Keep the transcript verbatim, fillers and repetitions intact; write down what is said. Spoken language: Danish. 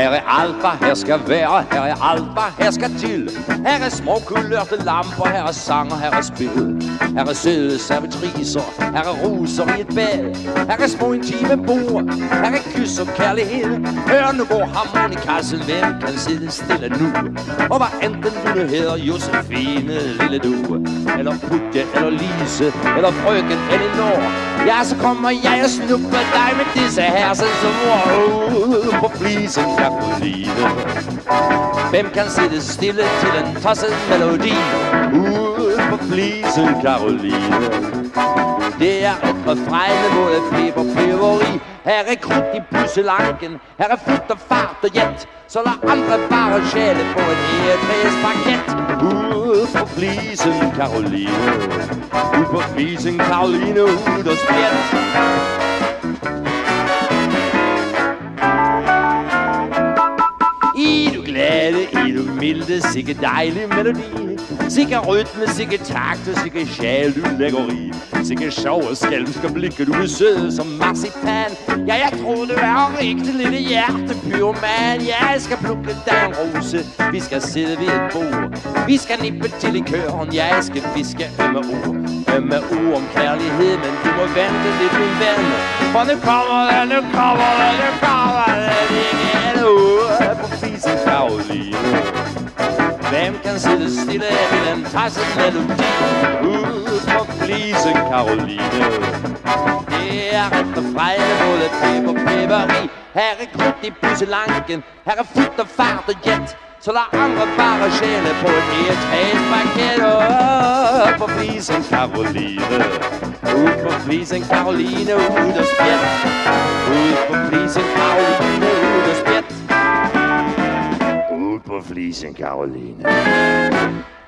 Her er alt, hvad her skal være, her er alt, hvad her skal til. Her er små kulørte lamper, her er sang, her er spil. Her er søde servitriser, her er roser i et bad. Her er små intime bord, her er kys og kærlighed. Hør nu går harmonikassen, hvem kan sidde stille nu? Og hvad enten du nu hedder Josefine, lille du, eller Putje, eller Lise, eller frøken Elinor, ja, så kommer jeg og snupper dig med disse her, så wow, på flisen, Caroline. Hvem kan sidde stille til en tosset melodi? Ude på flisen, Caroline. Det er et refræn mod et peber-peberi. Her er krudt i pusselanken, her er fut og fart og jet. Så lad andre bare sjæle på en egetræsparket. Ude på flisen, Caroline. Ude på flisen, Caroline, ud og spjæt. I du glade, i du milde, sikke dejlig melodi. Sikke rytme, sikke takt, sikke sjæl, du lækkeri. Sikke sjov og skælmske blikke, du er sød som marcipan. Ja, jeg troede, du var en rigtig lille hjertepyroman. Ja, jeg skal plukke dig en rose, vi skal sidde ved et bord. Vi skal nippe til i køren, ja, jeg skal fiske ømme ord. Ømme ord om kærlighed, men du må vente lidt, min ven. For nu kommer det, nu kommer det, nu kommer det igen. Ude på flisen, Caroline. Hvem kan sidde stille til en tasset melodi? Ude på flisen, Caroline. Det er et refræn mod et peber-peberi. Her er krudt i pusselanken, her er fut og fart og jet. Så lad andre bare sjæle på et egetræsparket. Ude på flisen, Caroline. Ude på flisen, Caroline, ud og spjæt. Ude på flisen, Caroline, ud og spjæt. På flisen, Caroline.